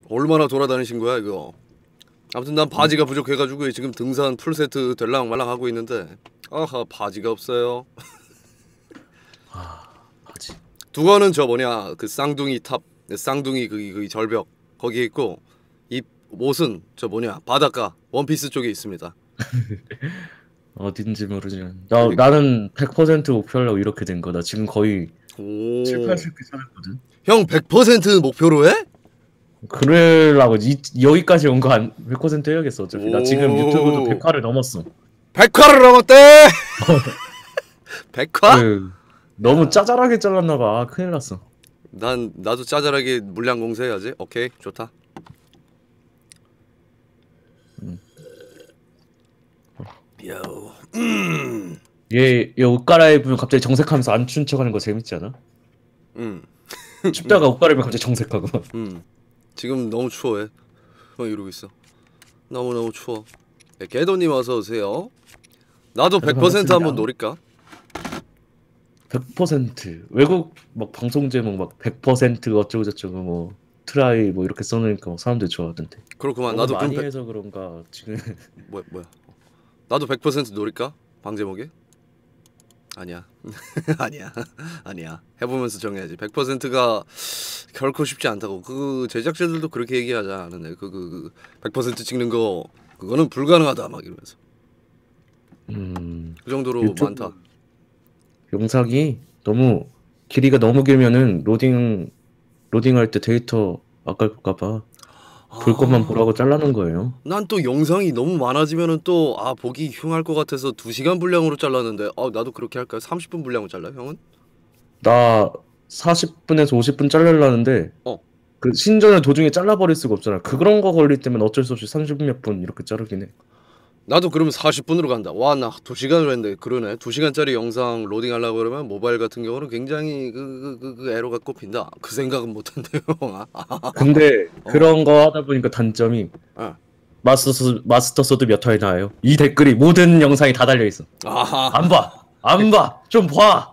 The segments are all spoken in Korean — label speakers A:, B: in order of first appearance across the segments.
A: 얼마나 돌아다니신 거야 이거. 아무튼 난 바지가 부족해가지고 지금 등산 풀세트 될랑 말랑 하고 있는데 아하 바지가 없어요.
B: 아, 바지.
A: 두건은 저 뭐냐 그 쌍둥이 탑 쌍둥이 그 절벽 거기에 있고 이 옷은 저 뭐냐 바닷가 원피스 쪽에 있습니다.
B: 어딘지 모르지만
A: 그러니까.
B: 나는 100% 목표하려고 이렇게 된 거다. 지금 거의 7,
A: 오.
B: 80개 찾았거든.
A: 형 100% 목표로 해?
B: 그러려고 여기까지 온 거 100% 해야겠어. 어차피 나 지금 유튜브도
A: 오.
B: 100화를 넘었어.
A: 100화를 넘었대. 100화?
B: 그 너무 짜잘하게 잘랐나 봐. 아, 큰일 났어.
A: 나도 짜잘하게 물량 공세해야지. 오케이 좋다. 요.
B: 얘 옷 갈아입으면 갑자기 정색하면서 안 춘 척하는 거 재밌지 않아?
A: 음.
B: 춥다가 옷 갈아입으면 갑자기 정색하고.
A: 지금 너무 추워해. 막 이러고 있어. 너무 추워. 네, 개도님 어서 오세요. 나도 100%
B: 반갑습니다.
A: 한번 노릴까?
B: 100% 외국 막 방송 제목 막 100% 어쩌고 저쩌고 뭐 트라이 뭐 이렇게 써놓으니까 막 사람들이 좋아하던데.
A: 그렇구만.
B: 너무
A: 나도 그럼
B: 많이 해서 그런가 지금.
A: 뭐야? 나도 100% 노릴까? 방제목에? 아니야. 아니야. 해보면서 정해야지. 100%가 결코 쉽지 않다고. 그 제작자들도 그렇게 얘기하지 않았네. 100% 찍는 거 그거는 불가능하다 막 이러면서. 그 정도로
B: 유튜브
A: 많다.
B: 영상이 너무 길이가 너무 길면은 로딩할 때 데이터 아까울까 봐. 볼 것만 보라고 잘라놓은 거예요.
A: 난 또 영상이 너무 많아지면은 또 보기 흉할 것 같아서 2시간 분량으로 잘랐는데 나도 그렇게 할까요? 30분 분량으로 잘라 형은?
B: 나 40분에서 50분 자르려는데
A: 어.
B: 그 신전을 도중에 잘라버릴 수가 없잖아. 그런 거 걸릴 때면 어쩔 수 없이 30분 몇 분 이렇게 자르긴 해.
A: 나도 그러면 40분으로 간다. 와, 나 2시간을 했는데 그러네. 2시간짜리 영상 로딩하려고 그러면 모바일 같은 경우는 굉장히 그 에러가 꼽힌다. 그 생각은 못했네요.
B: 근데 그런 거 하다 보니까 단점이
A: 어.
B: 마스터 소드 몇 화에 나와요. 이 댓글이 모든 영상이 다 달려 있어.
A: 아하.
B: 안 봐, 좀 봐.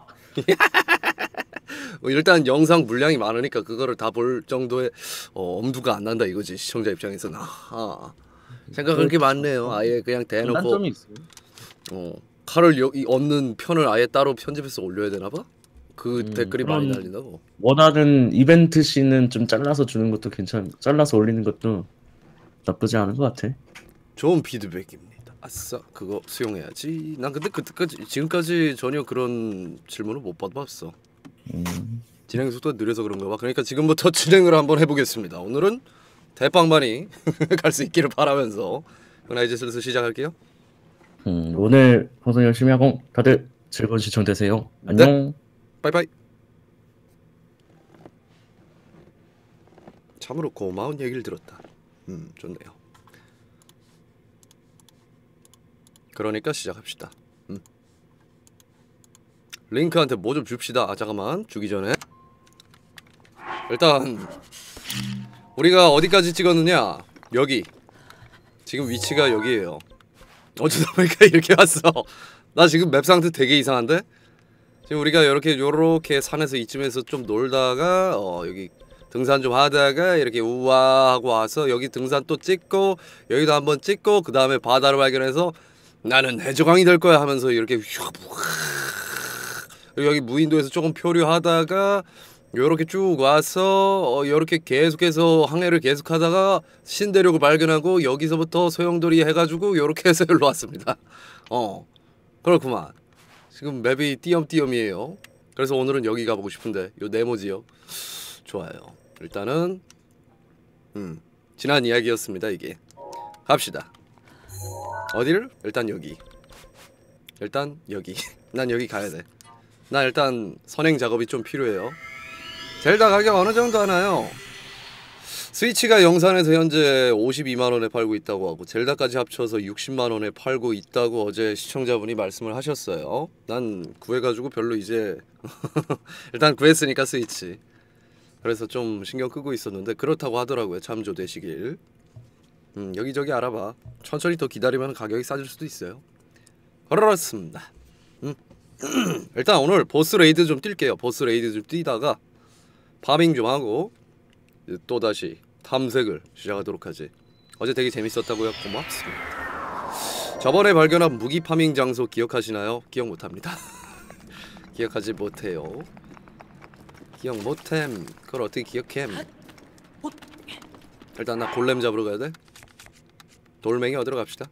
A: 일단 영상 물량이 많으니까 그거를 다 볼 정도의 엄두가 안 난다 이거지 시청자 입장에서는. 생각할 게 많네요. 아예 그냥 대놓고
B: 단점이 있어요.
A: 칼을 얻는 편을 아예 따로 편집해서 올려야 되나 봐? 그 댓글이 많이
B: 그런
A: 달린다고?
B: 원하는 이벤트 씬은 좀 잘라서 주는 것도 잘라서 올리는 것도 나쁘지 않은 것 같아.
A: 좋은 피드백입니다. 아싸, 그거 수용해야지. 난 근데 지금까지 전혀 그런 질문을 못 받아봤어. 진행 속도가 느려서 그런가 봐. 그러니까 지금부터 진행을 한번 해보겠습니다. 오늘은 대빵만이 갈 수 있기를 바라면서 그럼 이제 슬슬 시작할게요.
B: 오늘 방송 열심히 하고 다들 즐거운 시청 되세요.
A: 네.
B: 안녕.
A: 빠이빠이. 참으로 고마운 얘기를 들었다. 좋네요. 그러니까 시작합시다. 링크한테 뭐 좀 줍시다. 잠깐만 주기 전에 일단 우리가 어디까지 찍었느냐. 여기 지금 위치가 여기에요. 어쩌다 보니까 이렇게 왔어. 나 지금 맵 상태 되게 이상한데? 지금 우리가 요렇게 산에서 이쯤에서 좀 놀다가 여기 등산 좀 하다가 이렇게 우와 하고 와서 여기 등산 또 찍고 여기도 한번 찍고 그 다음에 바다를 발견해서 나는 해적왕이 될 거야 하면서 이렇게 여기 무인도에서 조금 표류하다가 요렇게 쭉 와서 요렇게 계속해서 항해를 계속하다가 신대륙을 발견하고 여기서부터 소용돌이 해가지고 요렇게 해서 여기로 왔습니다. 그렇구만. 지금 맵이 띄엄띄엄이에요. 그래서 오늘은 여기 가보고 싶은데 요 네모지역 좋아요. 일단은 지난 이야기였습니다. 이게 갑시다. 어디를? 일단 여기. 난 여기 가야 돼. 나 일단 선행 작업이 좀 필요해요. 젤다 가격 어느 정도 하나요? 스위치가 영산에서 현재 52만원에 팔고 있다고 하고 젤다까지 합쳐서 60만원에 팔고 있다고 어제 시청자분이 말씀을 하셨어요. 난 구해가지고 별로 이제 일단 구했으니까 스위치 그래서 좀 신경 끄고 있었는데 그렇다고 하더라고요. 참조되시길. 여기저기 알아봐. 천천히 더 기다리면 가격이 싸질 수도 있어요. 그렇습니다. 일단 오늘 보스 레이드 좀 뛸게요. 보스 레이드 좀 뛰다가 파밍 좀 하고 또다시 탐색을 시작하도록 하지. 어제 되게 재밌었다고요? 고맙습니다. 저번에 발견한 무기 파밍 장소 기억하시나요? 기억 못합니다. 기억하지 못해요. 기억 못햄. 그걸 어떻게 기억햄? 일단 나 골렘 잡으러 가야 돼. 돌멩이 얻으러 갑시다.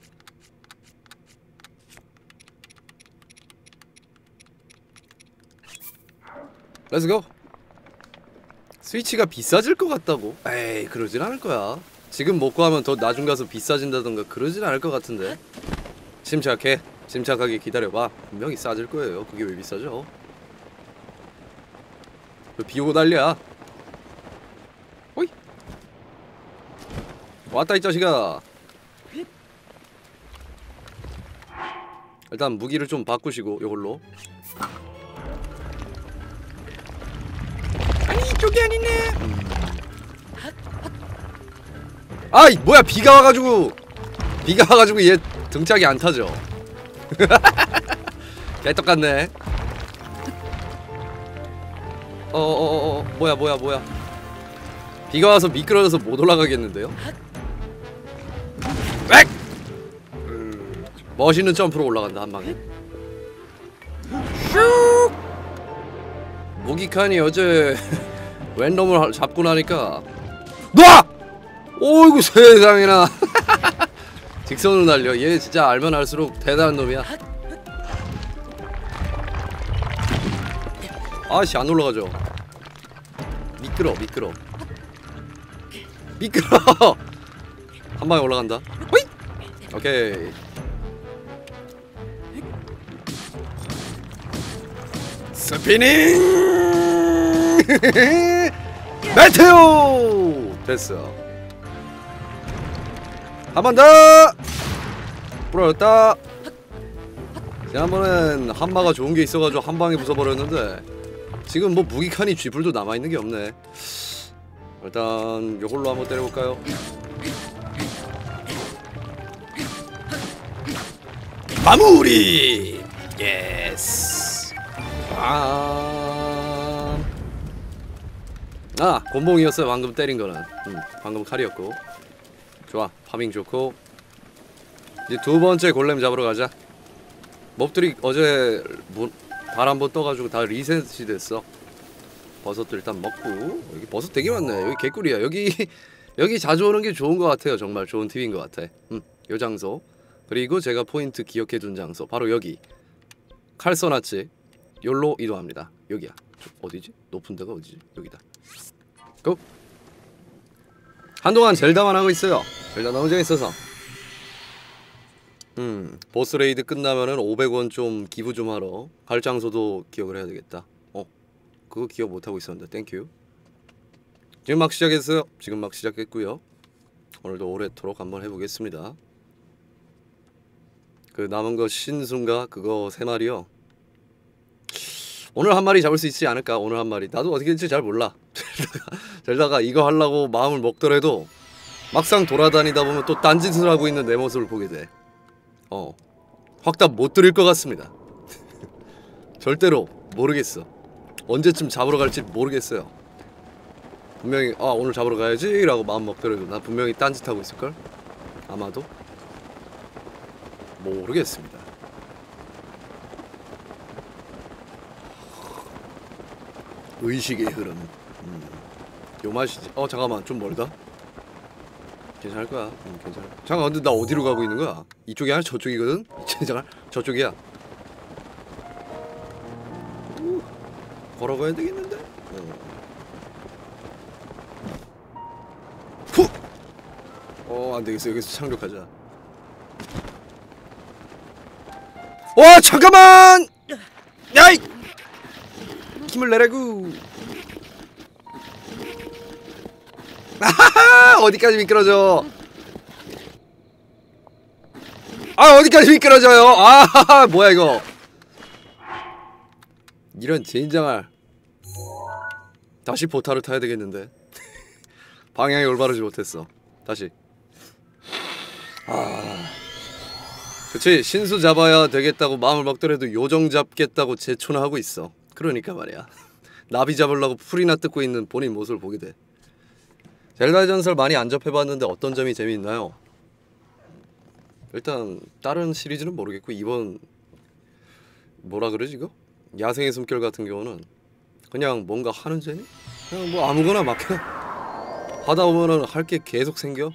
A: 렛츠고. 스위치가 비싸질 것 같다고? 에이 그러진 않을 거야. 지금 못 구하면 더 나중 가서 비싸진다던가 그러진 않을 것 같은데. 침착해. 침착하게 기다려봐. 분명히 싸질 거예요. 그게 왜 비싸죠? 비 오고 난리야. 호이. 왔다 이 자식아. 일단 무기를 좀 바꾸시고 요걸로. 아니 이쪽이 아니네. 아이 뭐야 비가 와가지고 얘 등짝이 안 타죠. 개떡같네. 뭐야 비가 와서 미끄러져서 못 올라가겠는데요? 엑! 멋있는 점프로 올라간다 한방에. 슉! 무기칸이 어제 랜덤을 잡고 나니까 놔! 오이구 세상에나. 직선으로 날려. 얘 진짜 알면 알수록 대단한 놈이야. 아씨 안 올라가죠. 미끄러. 한 방에 올라간다. 호잇! 오케이. 스피닝! 메테오! 됐어. 한 번 더! 부러졌다. 지난번엔 한마가 좋은 게 있어가지고 한 방에 부숴버렸는데 지금 뭐 무기칸이 쥐불도 남아있는 게 없네. 일단 요걸로 한번 때려볼까요? 마무리! 예스! 곤봉이었어요 방금 때린 거는. 방금 칼이었고. 좋아, 파밍 좋고. 이제 두 번째 골렘 잡으러 가자. 몹들이 어제 달 한 번 떠가지고 다 리셋이 됐어. 버섯도 일단 먹고. 여기 버섯 되게 많네. 여기 개꿀이야. 여기 자주 오는 게 좋은 것 같아요. 정말 좋은 팁인 것 같아. 요 장소. 그리고 제가 포인트 기억해둔 장소 바로 여기. 칼 써놨지. 요로 이동합니다. 여기야. 어디지? 높은 데가 어디지? 여기다. 고! 한동안 젤다만 하고 있어요. 젤다 너무 재밌어서. 보스 레이드 끝나면은 500원 좀 기부 좀 하러 갈 장소도 기억을 해야 되겠다. 그거 기억 못하고 있었는데 땡큐. 지금 막 시작했어요. 지금 막 시작했고요. 오늘도 오래도록 한번 해보겠습니다. 그 남은 거 신순가 그거 3마리요. 오늘 한 마리 잡을 수 있지 않을까. 오늘 한 마리. 나도 어떻게 될지 잘 몰라. 젤다가 이거 하려고 마음을 먹더라도 막상 돌아다니다 보면 또 딴짓을 하고 있는 내 모습을 보게 돼. 확답 못 드릴 것 같습니다. 절대로 모르겠어. 언제쯤 잡으러 갈지 모르겠어요. 분명히 오늘 잡으러 가야지 라고 마음 먹더라도 나 분명히 딴짓하고 있을걸? 아마도? 모르겠습니다. 의식의 흐름. 요 맛이지. 잠깐만 좀 멀다? 괜찮을 거야. 괜찮아. 잠깐 근데 나 어디로 가고 있는 거야? 이쪽이 아니라 저쪽이거든? 잠깐 저쪽이야. 걸어가야 되겠는데? 후! 안되겠어. 여기서 착륙하자. 와 잠깐만! 야이! 힘을 내라구. 아하하! 어디까지 미끄러져? 어디까지 미끄러져요? 아하하! 뭐야 이거? 이런 젠장할. 다시 보타를 타야 되겠는데. 방향이 올바르지 못했어. 다시. 그치, 신수 잡아야 되겠다고 마음을 먹더라도 요정 잡겠다고 제초나 하고 있어. 그러니까 말이야. 나비 잡으려고 풀이나 뜯고 있는 본인 모습을 보게 돼. 젤다의 전설 많이 안 접해봤는데 어떤 점이 재미있나요? 일단 다른 시리즈는 모르겠고 이번 뭐라 그러지 이거? 야생의 숨결 같은 경우는 그냥 뭔가 하는 재미? 그냥 뭐 아무거나 막 하다 보면은 할 게 계속 생겨.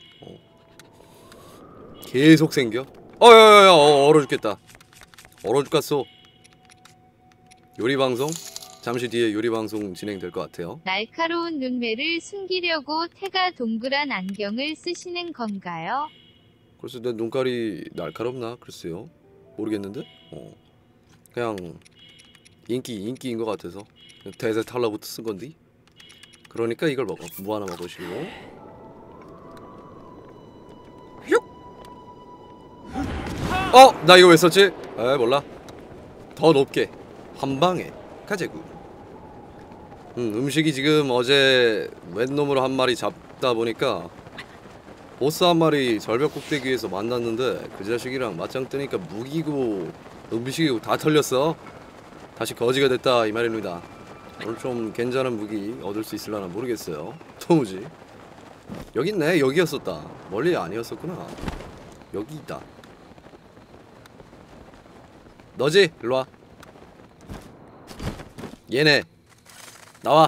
A: 계속 생겨. 야야야 얼어 죽겠다. 얼어 죽겠어. 요리 방송 잠시 뒤에 요리 방송 진행될 것 같아요.
C: 날카로운 눈매를 숨기려고 태가 동그란 안경을 쓰시는 건가요?
A: 글쎄 내 눈깔이 날카롭나? 글쎄요. 모르겠는데? 그냥 인기인 것 같아서 대세 탈라부터 쓴 건디. 그러니까 이걸 먹어. 무 하나 먹으시고. 휙! 나 이거 왜 썼지? 몰라. 더 높게 한 방에 가재구. 음식이 지금 어제 웬놈으로 한 마리 잡다 보니까 보스 한 마리 절벽 꼭대기에서 만났는데 그 자식이랑 맞짱 뜨니까 무기고 음식이고 다 털렸어. 다시 거지가 됐다 이 말입니다. 오늘 좀 괜찮은 무기 얻을 수 있을라나 모르겠어요. 도무지. 여기 있네. 여기였었다. 멀리 아니었었구나. 여기다. 너지? 일로와. 얘네 나와.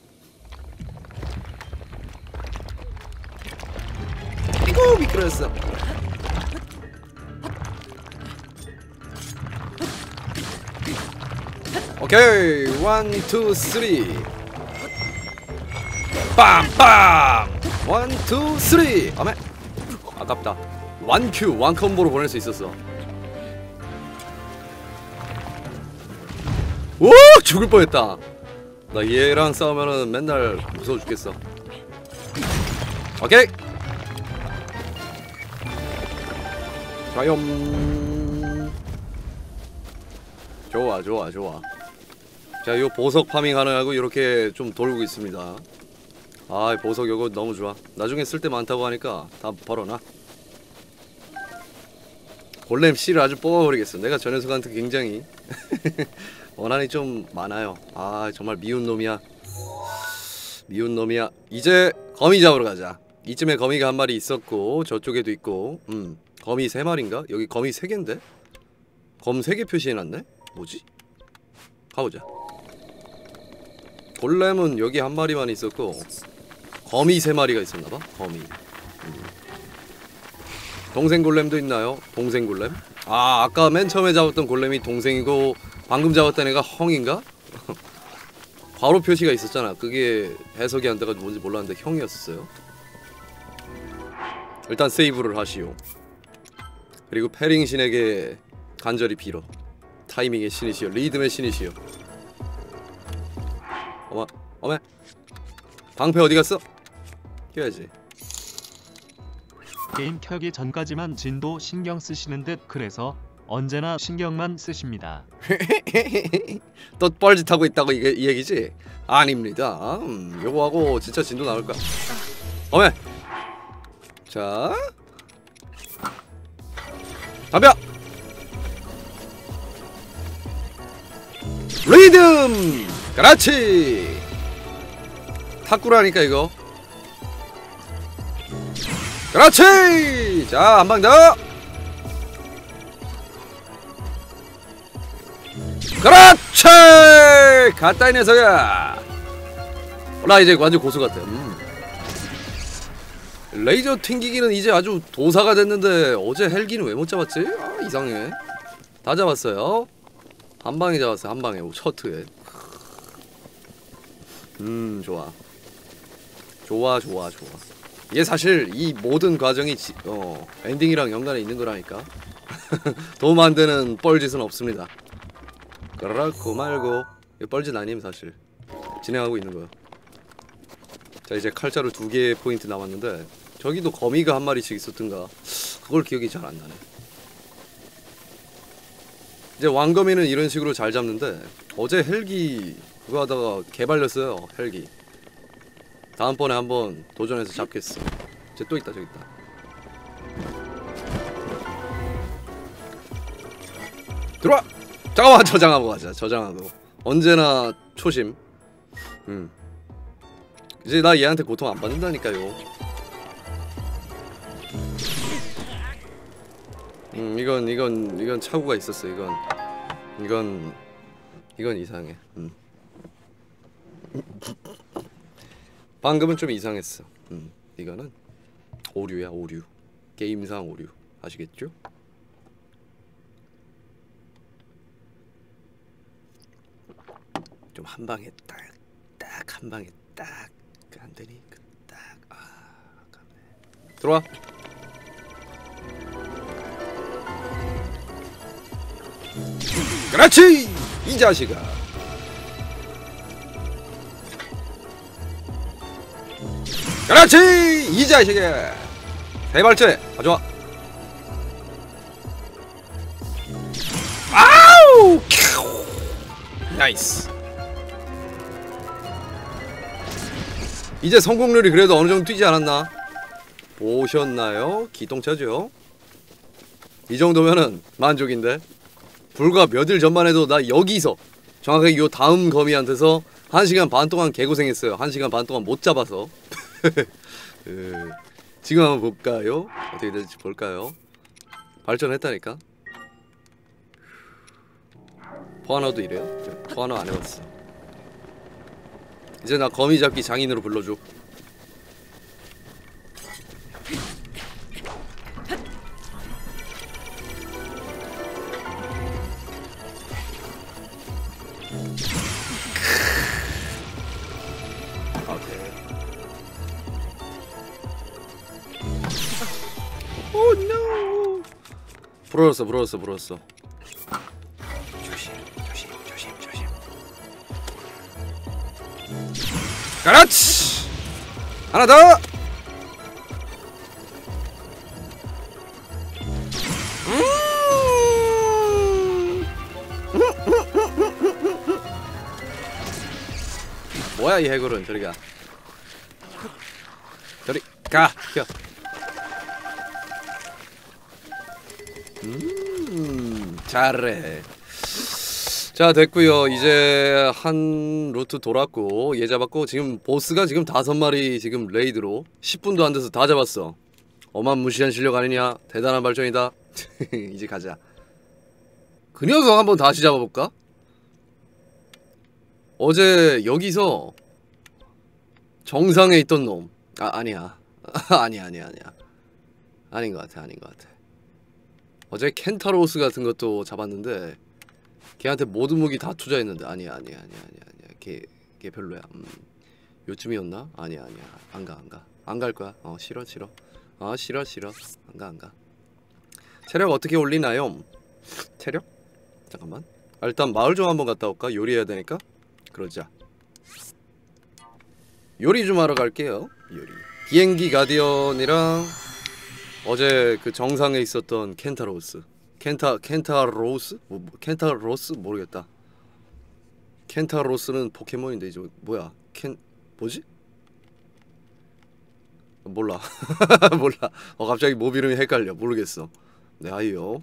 A: 이고 미끄러졌어. 오케이 1, 2, 3 빰빰 1, 2, 3 아메 아깝다. 완큐 완컴보로 보낼 수 있었어. 오 죽을 뻔했다. 나 얘랑 싸우면은 맨날 무서워 죽겠어. 오케이 좌염. 좋아 좋아 좋아. 자, 요 보석 파밍 가능하고 이렇게 좀 돌고 있습니다. 아, 보석 요거 너무 좋아. 나중에 쓸 때 많다고 하니까 다 벌어놔. 골렘 씨를 아주 뽑아버리겠어. 내가 저 녀석한테 굉장히 원한이 좀 많아요. 아, 정말 미운 놈이야. 미운 놈이야. 이제 거미 잡으러 가자. 이쯤에 거미가 한 마리 있었고 저쪽에도 있고. 거미 3마리인가? 여기 거미 3개인데? 검 3개 표시해놨네? 뭐지? 가보자. 골렘은 여기 한 마리만 있었고 거미 3마리가 있었나봐. 거미. 동생 골렘도 있나요? 동생 골렘? 아, 아까 맨 처음에 잡았던 골렘이 동생이고 방금 잡았던 애가 헝인가? 괄호 표시가 있었잖아. 그게 해석이 안 돼가지고 뭔지 몰랐는데 형이었어요. 일단 세이브를 하시오. 그리고 패링 신에게 간절히 빌어. 타이밍의 신이시여, 리듬의 신이시여. 어메 방패 어디 갔어? 껴야지.
D: 게임 켜기 전까지만 진도 신경 쓰시는 듯 그래서 언제나 신경만 쓰십니다.
A: 또 뻘짓하고 있다고 이 얘기지? 아닙니다. 요거 하고 진짜 진도 나올 거야. 어메 자 덤벼. 리듬! 그렇지! 탁구라니까 이거. 그렇지! 자, 한 방 더! 그렇지! 갔다 이 녀석아! 나 이제 완전 고수 같아. 레이저 튕기기는 이제 아주 도사가 됐는데 어제 헬기는 왜 못 잡았지? 아, 이상해. 다 잡았어요. 한 방에 잡았어요. 한 방에 셔트에. 좋아. 좋아 좋아 좋아. 이게 사실 이 모든 과정이 엔딩이랑 연관이 있는 거라니까. 도움 안 되는 뻘짓은 없습니다. 그렇고 말고 이거 뻘짓 아님 사실. 진행하고 있는 거야. 자, 이제 칼자루 2개 포인트 남았는데 저기도 거미가 한 마리씩 있었던가 그걸 기억이 잘 안 나네. 이제 왕거미는 이런 식으로 잘 잡는데 어제 헬기 그거 하다가 개발렸어요. 헬기. 다음번에 한번 도전해서 잡겠어. 이제 또 있다. 저기 있다. 들어와! 잠깐만 저장하고 가자. 저장하고. 언제나 초심. 이제 나 얘한테 고통 안 받는다니까요. 이건 착오가 있었어. 이건 이상해. 방금은 좀 이상했어. 이거는 오류야, 오류. 게임상 오류. 아시겠죠? 좀 한 방에 딱 한 방에 딱 안 되니 아깝네. 들어와. 그렇지 이 자식아. 그렇지 이 자식아. 세 발째 가져와. 아우 나이스. 이제 성공률이 그래도 어느 정도 뛰지 않았나? 보셨나요? 기똥차죠? 이 정도면은 만족인데. 불과 며칠 전만 해도 나 여기서 정확하게 요 다음 거미한테서 1시간 반 동안 개고생했어요. 1시간 반 동안 못 잡아서. 지금 한번 볼까요? 어떻게 될지 볼까요? 발전했다니까. 포하나도 이래요? 포하나 안 해봤어. 이제 나 거미 잡기 장인으로 불러줘. 오 노. 불었어. 조심. 그렇지. 하나 더. 뭐야 이 해골은. 저리 가. 켜. 잘해. 자 됐고요. 이제 한 루트 돌았고 얘 잡았고 지금 보스가 지금 5마리 지금 레이드로 10분도 안 돼서 다 잡았어. 어마무시한 실력 아니냐. 대단한 발전이다. 이제 가자. 그 녀석 한번 다시 잡아볼까? 어제 여기서 정상에 있던 놈. 아니야. 아니야. 아닌 것 같아. 어제 켄타로스 같은 것도 잡았는데 걔한테 모든 무기 다 투자했는데 아니야. 걔 별로야. 요쯤이었나? 아니야. 안 갈 거야. 싫어. 싫어. 안 가. 체력 어떻게 올리나요? 체력? 잠깐만. 일단 마을 좀 한번 갔다 올까? 요리해야 되니까. 그러자. 요리 좀 하러 갈게요. 요리. 비행기 가디언이랑 어제 그 정상에 있었던 켄타로스. 켄타로스? 켄타로스? 모르겠다. 켄타로스는 포켓몬인데 이제 뭐야? 뭐지? 몰라. 몰라. 갑자기 몹 이름이 헷갈려. 모르겠어. 네, 아이요.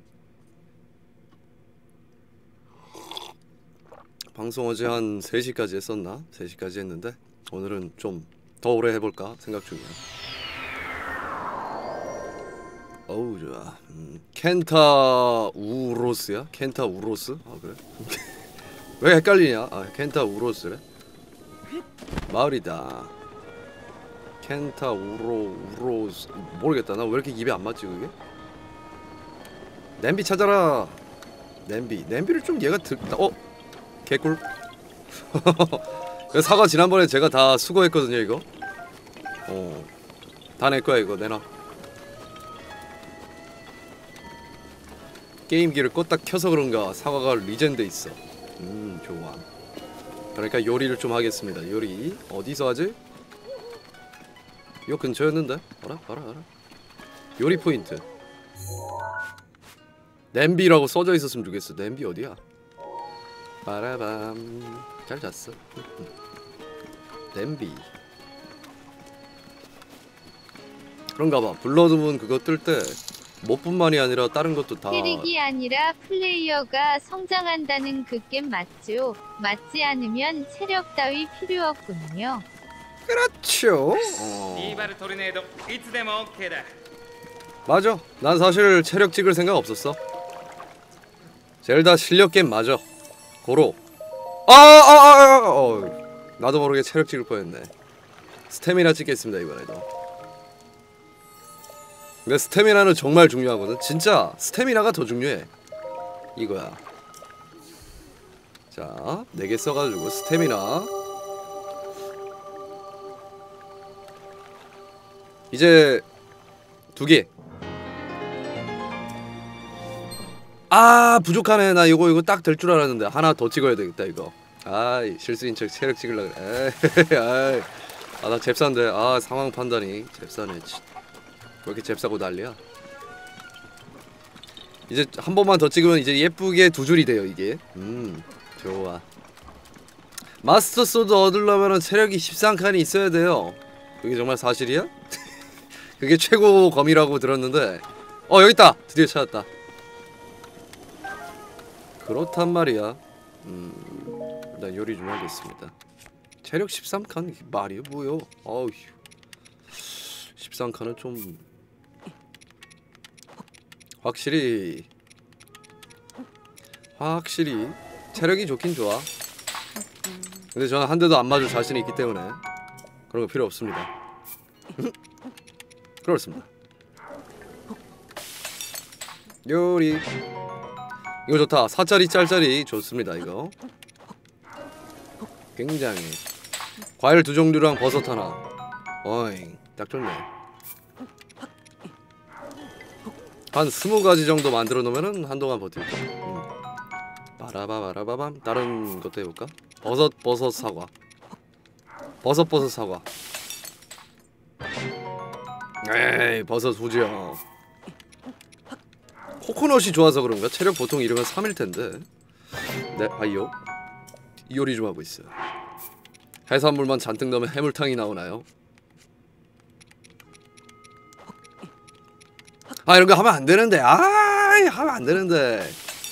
A: 방송 어제 한 3시까지 했었나? 3시까지 했는데 오늘은 좀 더 오래 해볼까 생각 중이야. 어우 좋아. 켄타우로스야? 켄타우로스? 그래? 왜 헷갈리냐? 켄타우로스래? 마을이다. 켄타우로스 모르겠다. 나 왜 이렇게 입에 안 맞지 그게? 냄비 찾아라. 냄비를 좀 얘가 개꿀. 사과 지난번에 제가 다 수거했거든요 이거. 다 내거야 이거. 내놔. 게임기를 껐다 켜서 그런가 사과가 리젠돼 있어. 좋아. 그러니까 요리를 좀 하겠습니다. 요리 어디서 하지? 요 근처였는데? 알아? 요리 포인트. 냄비라고 써져 있었으면 좋겠어. 냄비 어디야? 빠라밤. 잘 잤어. 냄비. 그런가봐. 블러드문 그거 뜰 때 몹뿐만이 아니라 다른 것도 다.
C: 캐릭이 아니라 플레이어가 성장한다는 그 게임 맞죠? 맞지 않으면 체력 따위 필요 없군요.
A: 그렇죠.
E: リーバルトルネードいつでも OK だ。
A: 맞아. 난 사실 체력 찍을 생각 없었어. 젤다 실력 게임 맞아. 고로. 나도 모르게 체력 찍을 뻔했네. 스태미나 찍겠습니다 이번에도. 근데 스태미나는 정말 중요하거든. 진짜 스태미나가 더 중요해. 이거야. 자, 4개 써가지고 스태미나. 이제 2개. 아, 부족하네. 나 이거 딱 될 줄 알았는데 하나 더 찍어야 되겠다 이거. 아이, 실수인 척 체력 찍으려고 그래. 에이, 아이. 아, 나 잽싼데. 아, 상황 판단이 잽싸네. 왜 이렇게 잽싸고 난리야? 이제 한 번만 더 찍으면 이제 예쁘게 2줄이 돼요 이게. 좋아. 마스터 소드 얻으려면 체력이 13칸이 있어야 돼요. 그게 정말 사실이야? 그게 최고 검이라고 들었는데. 여기 있다. 드디어 찾았다. 그렇단 말이야. 일단 요리 좀 하겠습니다. 체력 13칸 이게 말이야 뭐요? 어휴. 13칸은 좀 확실히 체력이 좋긴 좋아. 근데 저는 한 대도 안 맞을 자신이 있기 때문에 그런 거 필요 없습니다. 그렇습니다. 요리 이거 좋다. 4짜리 짤짜리 좋습니다 이거. 굉장히. 과일 2종류랑 버섯 하나. 어잉 딱 좋네. 한 20가지 정도 만들어 놓으면은 한동안 버틸 거야. 바라바바라바밤. 다른 것도 해볼까? 버섯 사과. 버섯 사과. 에이 버섯 후지요. 코코넛이 좋아서 그런가? 체력 보통 이러면 3일 텐데. 네, 아이요. 요리 좀 하고 있어요. 해산물만 잔뜩 넣으면 해물탕이 나오나요? 아, 이런 거 하면 안 되는데. 하면 안 되는데.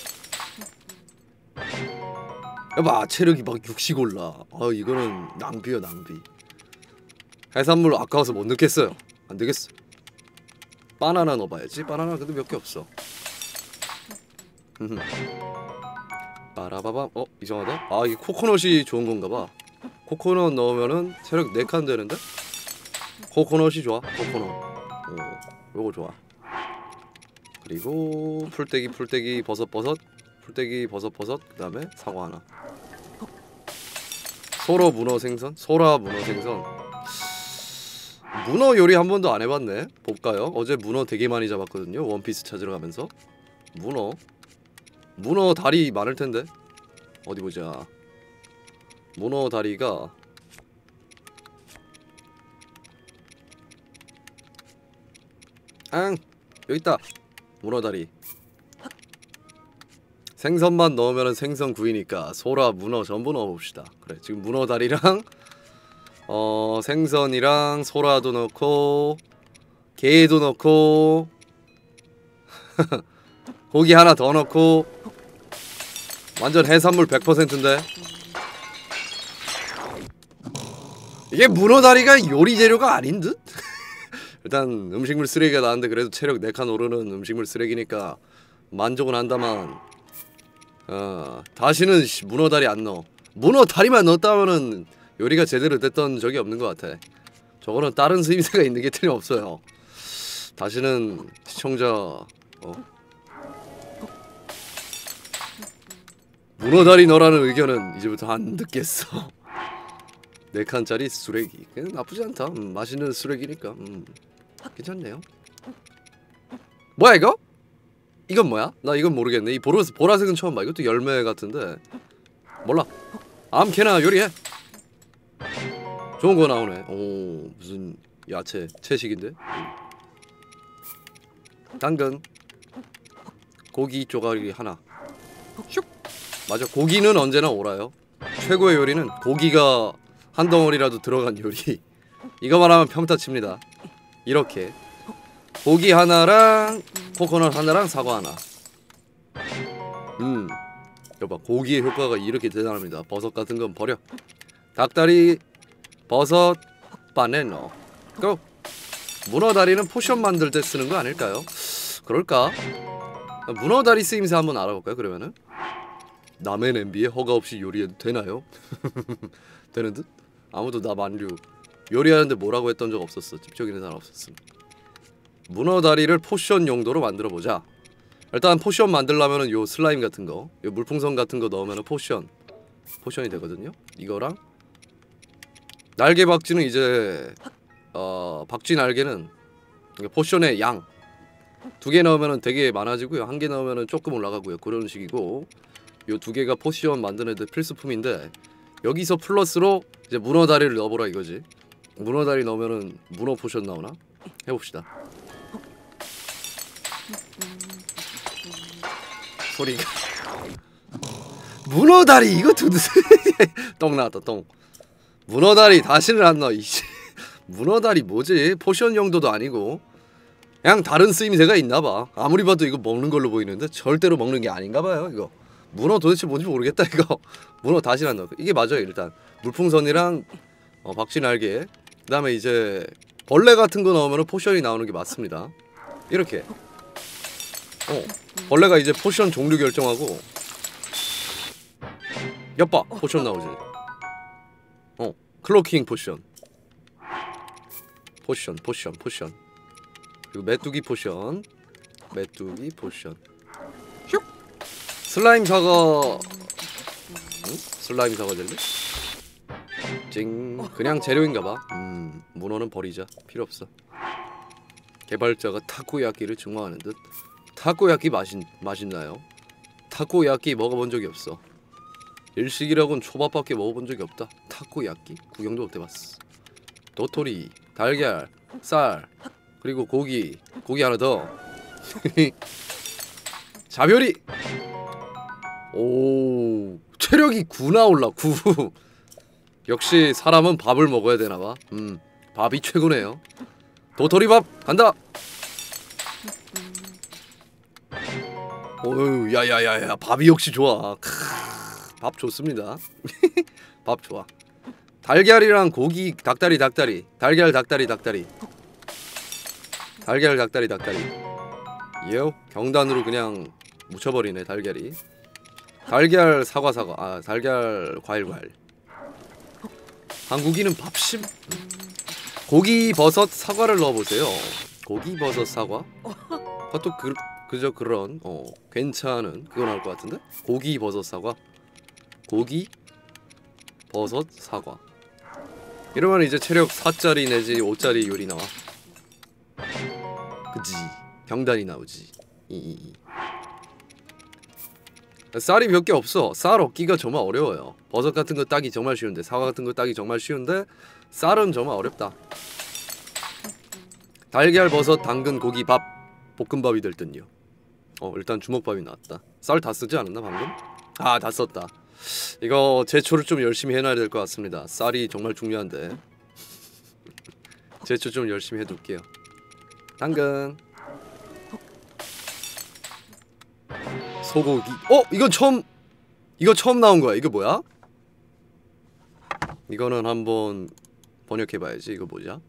A: 여봐, 체력이 막 60 올라. 이거는 낭비야, 낭비. 해산물 아까워서 못 넣겠어요. 안 되겠어. 바나나 넣어봐야지. 바나나 근데 몇 개 없어. 빠라바밤. 이상하다. 이게 코코넛이 좋은 건가 봐. 코코넛 넣으면은 체력 4칸 되는데? 코코넛이 좋아. 코코넛. 요거 좋아. 그리고 풀떼기 버섯. 풀떼기 버섯. 그다음에 사과 하나. 소라 문어 생선. 문어 요리 한 번도 안 해봤네. 볼까요? 어제 문어 되게 많이 잡았거든요. 원피스 찾으러 가면서. 문어 다리 많을 텐데. 어디 보자. 문어 다리가 여기 있다. 문어 다리. 생선만 넣으면 생선 구이니까 소라 문어 전부 넣어봅시다. 그래, 지금 문어 다리랑 생선이랑 소라도 넣고 게도 넣고 고기 하나 더 넣고 완전 해산물 100%인데. 이게 문어 다리가 요리 재료가 아닌 듯? 일단 음식물 쓰레기가 나왔는데 그래도 체력 4칸 오르는 음식물 쓰레기니까 만족은 한다만 다시는 문어 다리 안 넣어. 문어 다리만 넣었다면은 요리가 제대로 됐던 적이 없는 것 같아. 저거는 다른 스님새가 있는 게 틀림없어요. 다시는 시청자 문어 다리 넣으라는 의견은 이제부터 안 듣겠어. 4칸짜리 쓰레기. 그냥 나쁘지 않다. 맛있는 쓰레기니까. 괜찮네요. 뭐야 이거? 이건 뭐야? 나 이건 모르겠네. 이 보라색은 처음 봐. 이것도 열매 같은데 몰라. 아무렇게나 요리해. 좋은 거 나오네. 오, 무슨 야채 채식인데? 당근 고기 쪼가리 하나. 슉. 맞아, 고기는 언제나 옳아요. 최고의 요리는 고기가 한 덩어리라도 들어간 요리. 이거만 하면 평타 칩니다. 이렇게 고기 하나랑 코코넛 하나랑 사과 하나. 여봐, 고기의 효과가 이렇게 대단합니다. 버섯 같은 건 버려. 닭다리, 버섯, 바네너. 그 문어다리는 포션 만들 때 쓰는 거 아닐까요? 그럴까? 문어다리 쓰임새 한번 알아볼까요? 그러면은 남의 냄비에 허가 없이 요리해도 되나요? 되는 듯? 아무도 나 만류 요리하는데 뭐라고 했던 적 없었어. 집적이는 사람 없었음. 문어다리를 포션 용도로 만들어보자. 일단 포션 만들려면은 요 슬라임 같은 거, 요 물풍선 같은 거 넣으면은 포션이 되거든요. 이거랑 날개 박쥐는 이제 박쥐 날개는 포션의 양 2개 넣으면은 되게 많아지고요. 1개 넣으면은 조금 올라가고요. 그런 식이고 요 2개가 포션 만드는 데 필수품인데 여기서 플러스로 이제 문어다리를 넣어보라 이거지. 문어다리 넣으면은 문어 포션 나오나? 해봅시다. 소리가 문어다리 이거 똥 나왔다 똥. 문어다리 다시는 안 넣어. 문어다리 뭐지? 포션 용도도 아니고 그냥 다른 쓰임새가 있나봐. 아무리 봐도 이거 먹는 걸로 보이는데 절대로 먹는 게 아닌가봐요. 이거 문어 도대체 뭔지 모르겠다. 이거 문어 다시는 안 넣어. 이게 맞아요. 일단 물풍선이랑 박쥐 날개, 그 다음에 이제 벌레 같은 거 넣으면 포션이 나오는 게 맞습니다. 이렇게 벌레가 이제 포션 종류 결정하고 엿봐 포션 나오지. 클로킹 포션 그리고 메뚜기 포션 슉 슬라임 사과 슬라임 사과 젤리 찡 그냥 재료인가봐. 문어는 버리자. 필요 없어. 개발자가 타코야끼를 증명하는 듯. 타코야끼 맛있나요? 타코야끼 먹어본 적이 없어. 일식이라곤 초밥밖에 먹어본 적이 없다. 타코야끼? 구경도 못 해봤어. 도토리, 달걀, 쌀, 그리고 고기 하나 더. 자별이. 오, 체력이 9 나올라. 9. 역시 사람은 밥을 먹어야 되나봐. 밥이 최고네요. 도토리밥 간다. 어휴, 야야야야, 밥이 역시 좋아. 밥 좋습니다. 밥 좋아. 달걀이랑 고기, 닭다리. 달걀, 닭다리. 요 경단으로 그냥 묻혀버리네 달걀이. 달걀 사과. 아, 달걀 과일. 한국인은 밥심. 고기, 버섯, 사과를 넣어보세요. 고기, 버섯, 사과. 또 그저 그런 괜찮은 그거 나올 것 같은데? 고기, 버섯, 사과. 이러면 이제 체력 4짜리 내지 5짜리 요리 나와. 그지? 경단이 나오지. 쌀이 몇 개 없어. 쌀 얻기가 정말 어려워요. 버섯 같은 거 따기 정말 쉬운데, 사과 같은 거 따기 정말 쉬운데 쌀은 정말 어렵다. 달걀, 버섯, 당근, 고기, 밥, 볶음밥이 될 듯요. 일단 주먹밥이 나왔다. 쌀 다 쓰지 않았나 방금? 아, 다 썼다. 이거 제초를 좀 열심히 해놔야 될 것 같습니다. 쌀이 정말 중요한데 제초 좀 열심히 해둘게요. 당근, 소고기. 이거 처음 나온 거야. 이거 뭐야? 이거는 한번 번역해봐야지. 이거 뭐냐?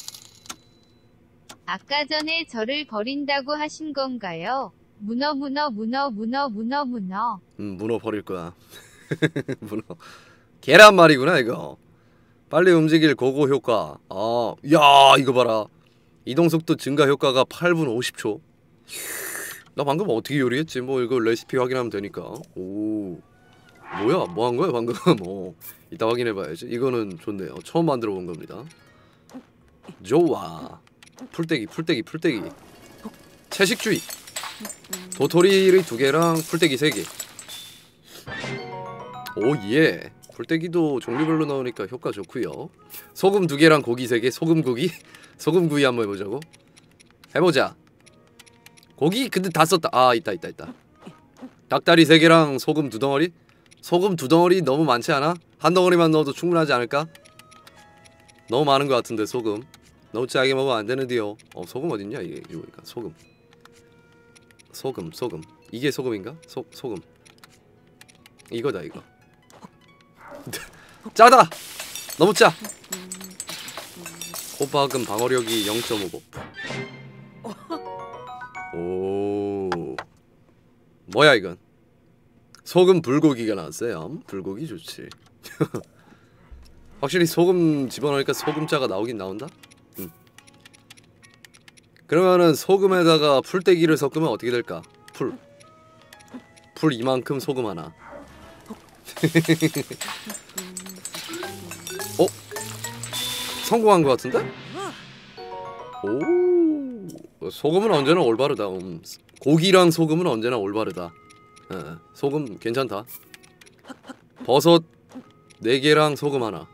C: 아까 전에 저를 버린다고 하신 건가요? 문어.
A: 문어 버릴 거야. 문어. 계란말이구나 이거. 빨리 움직일 고고 효과. 야 이거 봐라. 이동속도 증가 효과가 8분 50초. 나 방금 어떻게 요리했지? 뭐 이거 레시피 확인하면 되니까. 오, 뭐야? 뭐 한 거야 방금? 이따 확인해봐야지. 이거는 좋네요. 처음 만들어 본 겁니다. 좋아. 풀떼기. 채식주의. 도토리를 2개랑 풀떼기 3개. 오 예. 풀떼기도 종류별로 나오니까 효과 좋고요. 소금 2개랑 고기 3개. 소금구이 한번 해보자고. 해보자. 고기 근데 다 썼다. 아 있다. 닭다리 3개랑 소금 2덩어리. 소금 2덩어리 너무 많지 않아? 한 덩어리만 넣어도 충분하지 않을까? 너무 많은 것 같은데 소금. 너무 짜게 먹으면 안 되는데요. 소금 어딨냐 이게. 이거니까 소금. 이게 소금인가? 소금. 이거다 이거. 짜다. 너무 짜. 호박은 방어력이 0.5 버프. 오, 뭐야 이건? 소금 불고기가 나왔어요. 불고기 좋지. 확실히 소금 집어넣으니까 소금자가 나오긴 나온다? 그러면은 소금에다가 풀떼기를 섞으면 어떻게 될까? 풀 이만큼 소금 하나. 어? 성공한 것 같은데? 오, 소금은 언제나 올바르다. 고기랑 소금은 언제나 올바르다. 소금 괜찮다. 버섯 4개랑 소금 하나.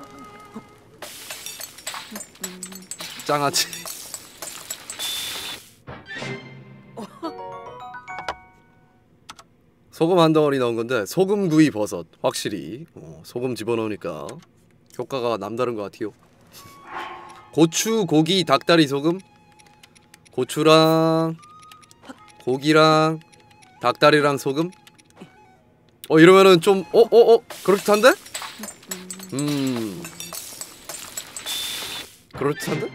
A: 짱아치. 소금 한 덩어리 넣은 건데 소금구이 버섯 확실히 소금 집어넣으니까 효과가 남다른 것 같아요. 고추, 고기, 닭다리 소금. 고추랑 고기랑 닭다리랑 소금. 이러면은 좀 그렇듯한데? 그렇듯한데?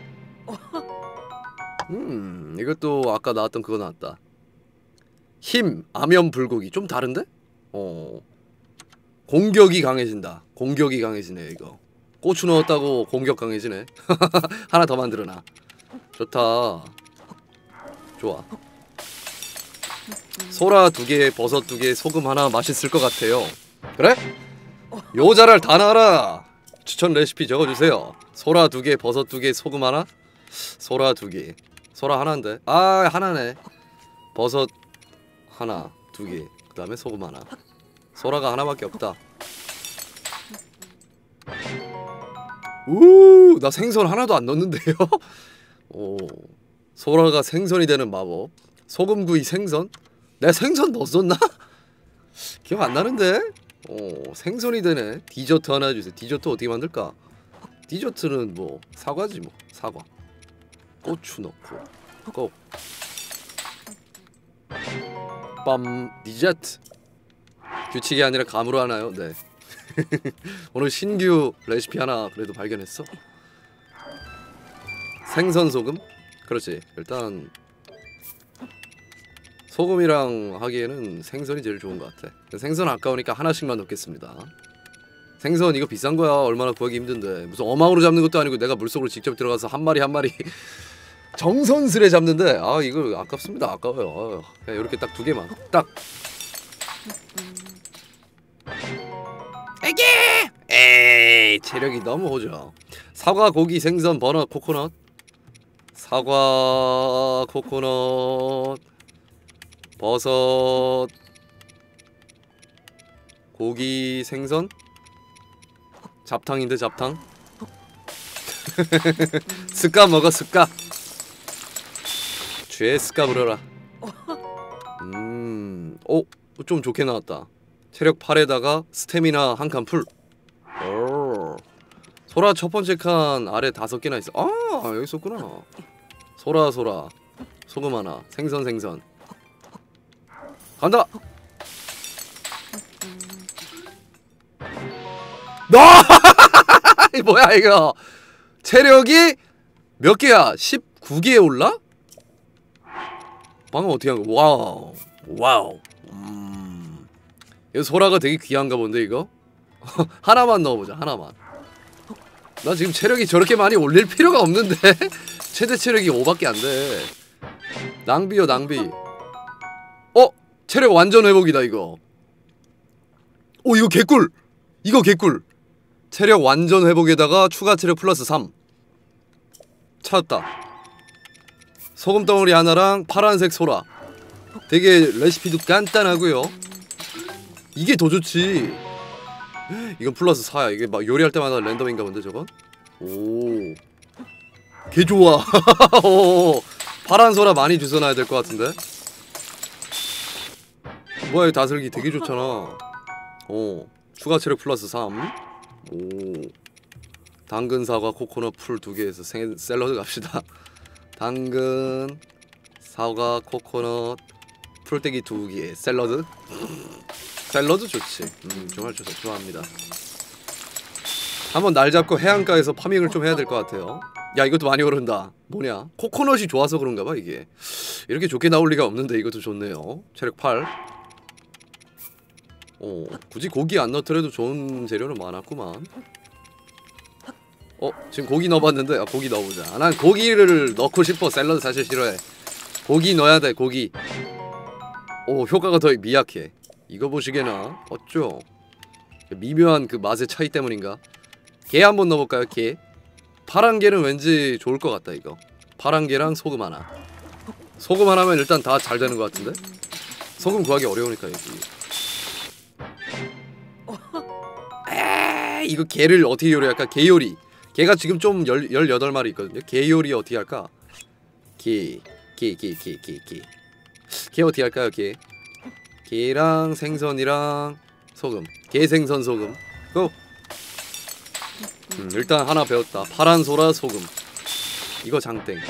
A: 이것도 아까 나왔던 그거 나왔다. 힘, 아면 불고기 좀 다른데? 공격이 강해진다. 공격이 강해지네 이거. 고추 넣었다고 공격 강해지네. 하나 더 만들어놔. 좋다. 좋아. 소라 2개, 버섯 2개, 소금 하나 맛있을 것 같아요. 그래? 요자를 다 넣어라. 추천 레시피 적어주세요. 소라 2개, 버섯 2개, 소금 하나. 소라 2개. 소라 하나인데. 아, 하나네. 버섯 하나, 2개. 그 다음에 소금 하나. 소라가 하나밖에 없다. 우, 나 생선 하나도 안 넣었는데요? 오, 소라가 생선이 되는 마법. 소금구이 생선? 내가 생선 넣었었나? 기억 안 나는데? 생선이 되네. 디저트 하나 해주세요. 디저트 어떻게 만들까? 디저트는 뭐 사과지 뭐. 사과. 고추 넣고 꼭. 빰 디저트. 규칙이 아니라 감으로 하나요? 네. 오늘 신규 레시피 하나 그래도 발견했어. 생선 소금? 그렇지. 일단 소금이랑 하기에는 생선이 제일 좋은 것 같아. 생선 아까우니까 하나씩만 넣겠습니다. 생선 이거 비싼 거야. 얼마나 구하기 힘든데. 무슨 어망으로 잡는 것도 아니고 내가 물속으로 직접 들어가서 한 마리 한 마리 정성스레 잡는데 아 이거 아깝습니다. 아까워요. 그냥 이렇게 딱 2개만 딱. 에게! 에이 체력이 너무 호죠. 사과, 고기, 생선, 버섯, 코코넛. 사과, 코코넛, 버섯, 고기, 생선. 잡탕인데 잡탕. 스까 먹어 스까. 죄 스까 부려라. 좀 좋게 나왔다. 체력 8에다가 스태미나 한 칸 풀. 소라 첫 번째 칸 아래 5개나 있어. 아 여기 있었구나. 소라 소금 하나. 생선 간다. 나 뭐야 이거. 체력이 몇 개야? 19개에 올라? 방금 어떻게 한 거? 와우. 이거 소라가 되게 귀한가 본데 이거? 하나만 넣어보자. 하나만. 나 지금 체력이 저렇게 많이 올릴 필요가 없는데. 최대 체력이 5밖에 안 돼. 낭비요 낭비. 체력 완전 회복이다 이거. 이거 개꿀. 이거 개꿀. 체력 완전 회복에다가 추가 체력 플러스 3. 찾았다. 소금 덩어리 하나랑 파란색 소라. 되게 레시피도 간단하고요. 이게 더 좋지. 이건 플러스 4야. 이게 막 요리할 때마다 랜덤인가 본데 저건? 오, 개 좋아. 파란 소라 많이 주워놔야 될 것 같은데. 뭐야 이 다슬기 되게 좋잖아. 추가 체력 플러스 3. 오, 당근, 사과, 코코넛, 풀 2개에서 샐러드 갑시다. 당근, 사과, 코코넛, 풀떼기 2개, 샐러드. 샐러드 좋지. 정말 좋아합니다. 한번 날 잡고 해안가에서 파밍을 좀 해야 될 것 같아요. 야 이것도 많이 오른다. 뭐냐? 코코넛이 좋아서 그런가봐 이게. 이렇게 좋게 나올 리가 없는데 이것도 좋네요. 체력 8. 굳이 고기 안 넣더라도 좋은 재료는 많았구만. 지금 고기 넣어봤는데 고기 넣어보자. 난 고기를 넣고 싶어. 샐러드 사실 싫어해. 고기 넣어야 돼. 고기. 효과가 더 미약해. 이거 보시게나 어쩌? 미묘한 그 맛의 차이 때문인가? 게 한번 넣어볼까요? 게. 파란 게는 왠지 좋을 것 같다 이거. 파란 게랑 소금 하나. 소금 하나면 일단 다 잘 되는 것 같은데? 소금 구하기 어려우니까 여기. 이거 게를 어떻게 요리할까? 게 요리. 게가 지금 좀 18마리 있거든요. 게 요리 어떻게 할까? 게 어떻게 할까요? 게랑 생선이랑 소금. 게 생선 소금. 고! 일단 하나 배웠다. 파란 소라 소금. 이거 장땡.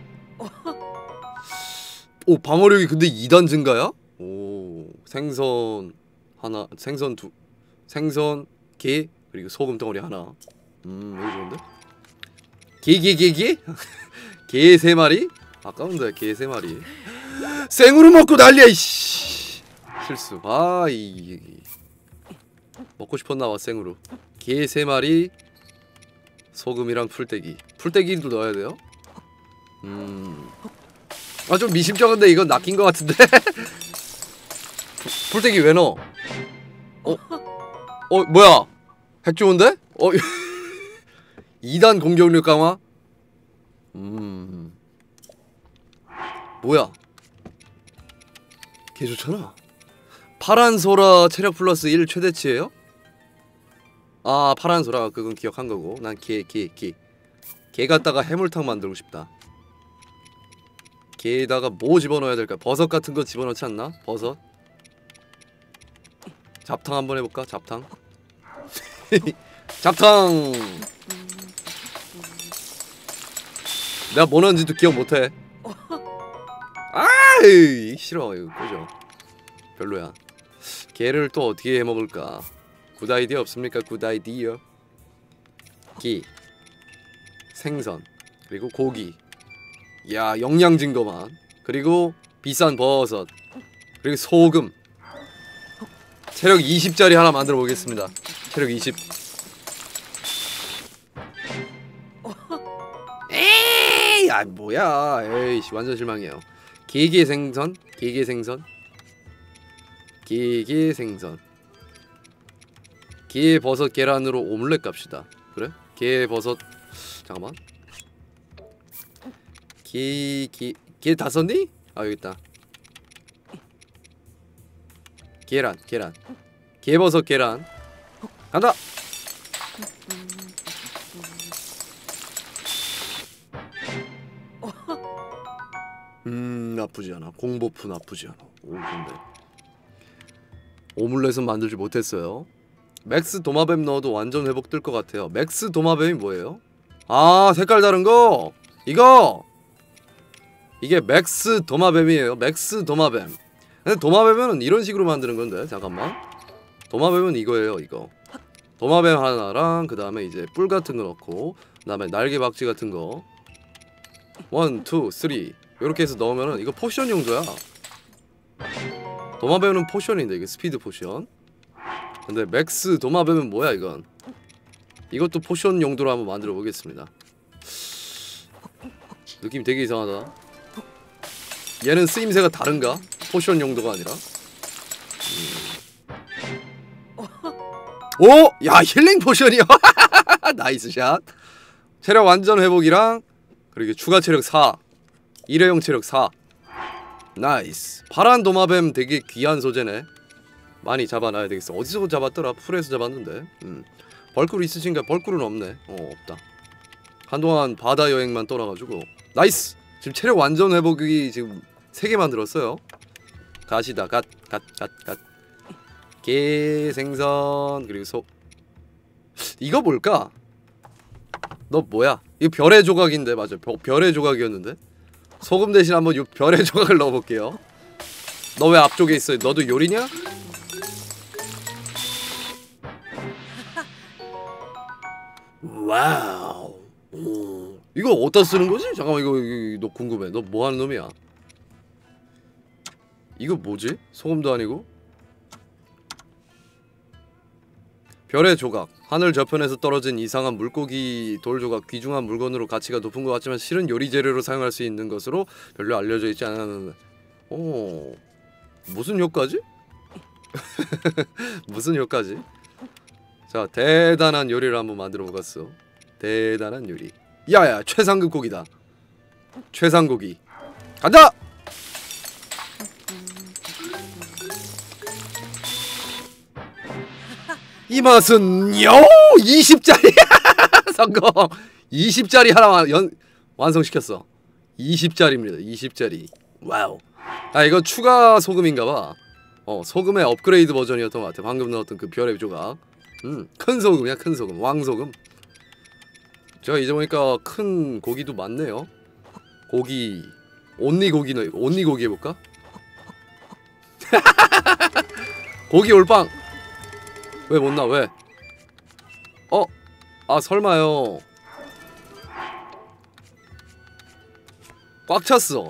A: 오 방어력이 근데 2단 증가야? 오 생선 하나, 생선 두, 생선 게 그리고 소금 덩어리 하나. 이거 좋은데? 게? 게 3마리? 아까운데 게 3마리. 생으로 먹고 난리야 이씨. 실수. 먹고 싶었나봐 생으로. 게 3마리. 소금이랑 풀떼기도 넣어야 돼요? 좀 미심쩍은데 이건 낚인 것 같은데? 풀떼기 왜 넣어? 뭐야? 핵 좋은데? 2단 공격력 강화? 뭐야? 개 좋잖아. 파란 소라 체력 플러스 1 최대치예요? 파란 소라 그건 기억한 거고. 난 게 갖다가 해물탕 만들고 싶다. 게에다가 뭐 집어넣어야 될까? 버섯 같은 거 집어넣지 않나? 버섯? 잡탕 한번 해볼까? 잡탕? 잡탕! 내가 뭐 넣은지도 기억 못해. 싫어 이거 꺼져. 별로야. 게를 또 어떻게 해먹을까? 굿 아이디어 없습니까? 굿 아이디어. 기 생선 그리고 고기. 야 영양진 거만. 그리고 비싼 버섯 그리고 소금. 체력 20짜리 하나 만들어 보겠습니다. 체력 20. 에이 뭐야. 에이씨 완전 실망이에요. 게게 생선 게 버섯 계란으로 오믈렛 갑시다. 그래? 게 버섯 잠깐만. 게 다 썼니? 여기 있다. 계란 게 버섯 계란 간다. 나쁘지 않아. 공보프 나쁘지 않아. 오 근데 오믈렛은 만들지 못했어요. 맥스 도마뱀 넣어도 완전 회복 뜰 것 같아요. 맥스 도마뱀이 뭐예요? 색깔 다른 거! 이게 맥스 도마뱀이에요. 맥스 도마뱀. 근데 도마뱀은 이런 식으로 만드는 건데 잠깐만. 도마뱀은 이거예요. 이거 도마뱀 하나랑 그 다음에 이제 뿔 같은 거 넣고 그 다음에 날개 박쥐 같은 거 1, 2, 3 요렇게 해서 넣으면은 이거 포션 용도야. 도마뱀은 포션인데 이게 스피드 포션. 근데 맥스 도마뱀은 뭐야 이건. 이것도 포션 용도로 한번 만들어 보겠습니다. 느낌 되게 이상하다. 얘는 쓰임새가 다른가? 포션 용도가 아니라. 오! 야 힐링 포션이야. 나이스 샷. 체력 완전 회복이랑 그리고 추가 체력 4 일회용 체력 4. 나이스. 파란 도마뱀 되게 귀한 소재네. 많이 잡아놔야 되겠어. 어디서 잡았더라? 풀에서 잡았는데. 벌꿀 있으신가? 벌꿀은 없네. 없다. 한동안 바다 여행만 떠나가지고. 나이스! 지금 체력 완전 회복이 지금 3개 만들었어요. 갓이다. 갓. 게 생선 그리고 소. 이거 뭘까? 너 뭐야? 이거 별의 조각인데. 맞아. 별의 조각이었는데. 소금 대신 한번 요 별의 조각을 넣어볼게요. 너 왜 앞쪽에 있어? 너도 요리냐? 와우. 이거 어디다 쓰는 거지? 잠깐만 이거 너 궁금해. 너 뭐 하는 놈이야? 이거 뭐지? 소금도 아니고? 별의 조각. 하늘 저편에서 떨어진 이상한 물고기 돌 조각. 귀중한 물건으로 가치가 높은 것 같지만 실은 요리 재료로 사용할 수 있는 것으로 별로 알려져 있지 않은. 오, 무슨 효과지? 무슨 효과지? 자, 대단한 요리를 한번 만들어 보겠어. 대단한 요리. 야야, 최상급 고기다. 최상고기. 간다! 이 맛은 요 20짜리 성공. 20짜리 하나 완성시켰어. 20짜리입니다. 20짜리. 와우. 아, 이거 추가 소금인가봐. 소금의 업그레이드 버전이었던 것 같아. 방금 넣었던 그 별의 조각. 큰 소금이야. 큰 소금. 왕소금. 제가 이제 보니까 큰 고기도 많네요. 고기 온리 고기 해볼까? 고기 올빵. 왜 못나 왜? 아 설마요. 꽉 찼어.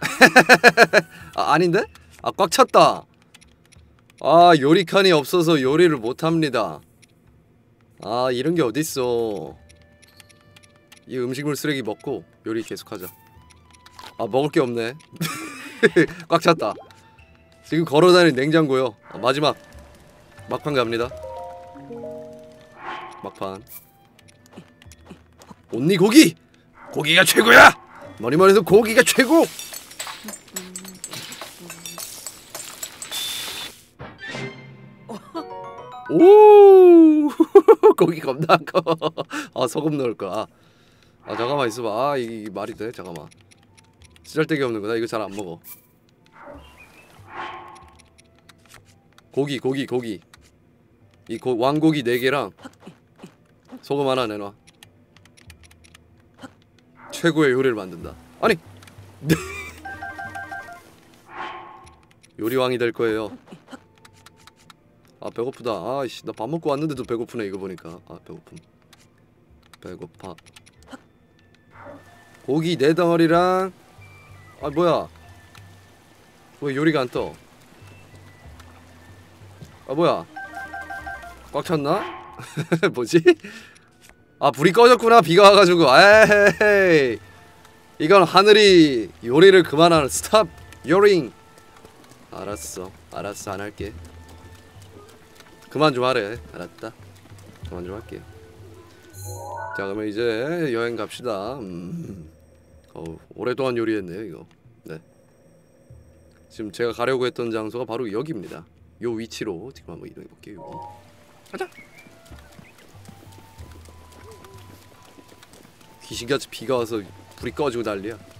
A: 아, 아닌데? 아, 꽉 찼다. 아, 요리칸이 없어서 요리를 못합니다. 아, 이런게 어딨어. 이 음식물 쓰레기 먹고 요리 계속하자. 아, 먹을게 없네. 꽉 찼다. 지금 걸어다니는 냉장고요. 마지막 막판 갑니다. 막판. 온니 고기! 고기가 최고야! 뭐니뭐니 해도 고기가 최고! 오! 고기 겁나 커. 아, 소금 넣을 거야. 아, 잠깐만 있어봐. 아, 이게 말이 돼? 잠깐만. 쓰잘데기 없는 거다. 이거 잘 안 먹어. 고기. 이 왕고기 4개랑 소금 하나 내놔. 최고의 요리를 만든다. 아니! 요리왕이 될 거예요. 아, 배고프다. 아이씨, 나 밥 먹고 왔는데도 배고프네. 이거 보니까. 아, 배고파. 고기 4덩어리랑. 아, 뭐야, 왜 요리가 안 떠? 아, 뭐야, 꽉 찼나? 뭐지? 아, 불이 꺼졌구나. 비가 와가지고. 에헤이, 이건 하늘이 요리를 그만하는. 스탑 요링. 알았어 안 할게. 그만 좀 하래. 알았다. 그만 좀 할게. 자, 그러면 이제 여행 갑시다. 오랫동안 요리했네요 이거. 네. 지금 제가 가려고 했던 장소가 바로 여기입니다. 요 위치로 지금 한번 이동해 볼게요. 여기. 가자. 귀신같이 비가 와서 불이 꺼지고 난리야.